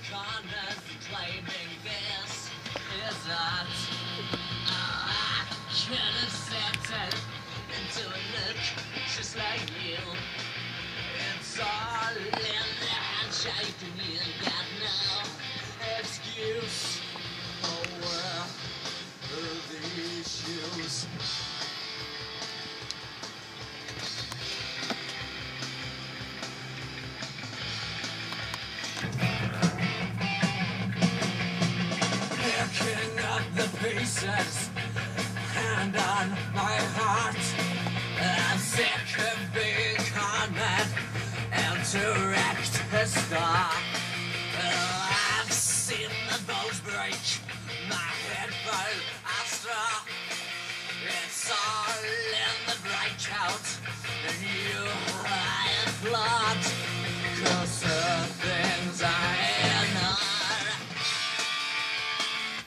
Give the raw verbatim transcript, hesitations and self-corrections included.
corners claiming this is art. I could have settled into a look just like you. It's all in the handshake and you got no excuse for the issues. Picking up the pieces, hand on my heart. I'm sick of being cornered and direct a star. Oh, I've seen the bones break, my head fall a straw. It's all in the breakout, and you I applaud.